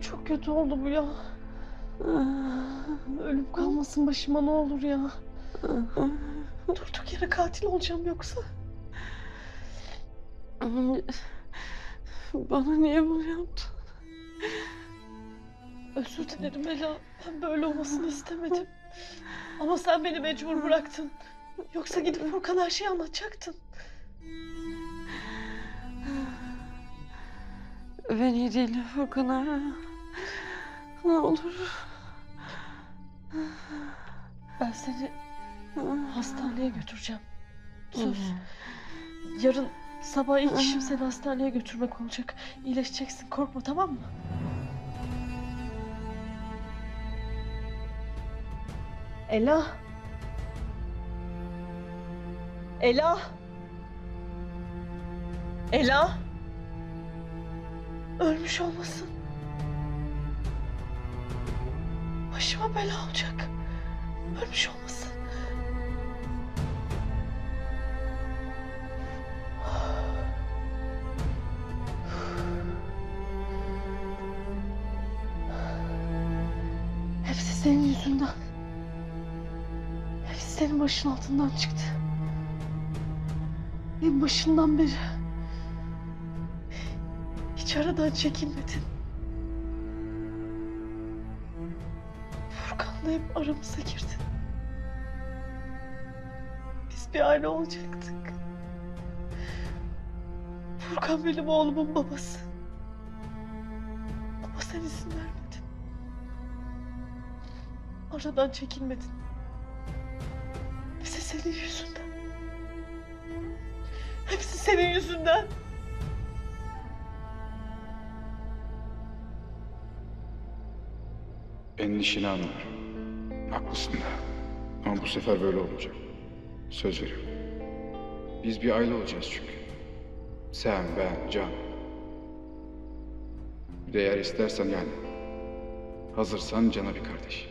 Çok kötü oldu bu ya. Ölüm kalmasın başıma, ne olur ya. Durduk yere katil olacağım yoksa. Bana niye bunu yaptın? Özür dilerim Ela. Ben böyle olmasını istemedim. Ama sen beni mecbur bıraktın. Yoksa gidip Furkan'a her şeyi anlatacaktın. Ben iyi değilim Furkan'a. Ne olur. Ben seni hastaneye götüreceğim. Söz. Yarın sabah ilk işim seni hastaneye götürmek olacak. İyileşeceksin, korkma, tamam mı? Ela. Ela. Ela. Ölmüş olmasın. Başıma bela olacak. Ölmüş olmasın. Hepsi senin yüzünden. Hepsi senin başın altından çıktı. En başından beri. Hiç aradan çekilmedin. Furkan'la hep aramıza girdin. Biz bir aile olacaktık. Furkan benim oğlumun babası. Ama sen izin vermedin. Aradan çekilmedin. Hepsi senin yüzünden. Hepsi senin yüzünden. Endişeni anlıyorum. Haklısın da. Ama bu sefer böyle olmayacak. Söz veriyorum. Biz bir aile olacağız çünkü. Sen, ben, Can. Bir de eğer istersen yani. Hazırsan Can'a bir kardeş.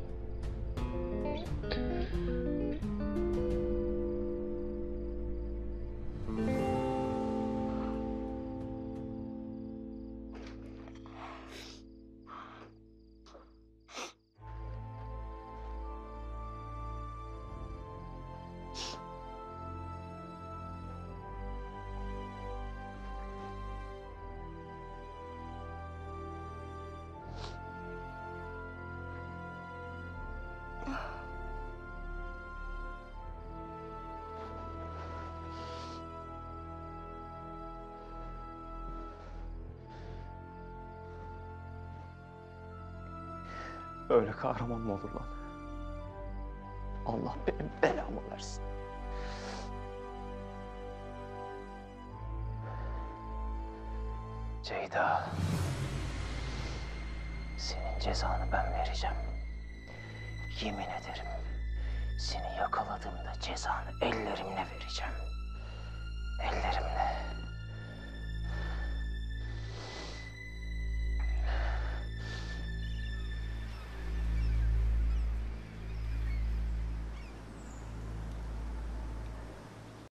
Öyle kahraman mı olur lan? Allah benim belamı versin. Ceyda, senin cezanı ben vereceğim. Yemin ederim, seni yakaladığımda cezanı ellerimle vereceğim. Ellerimle.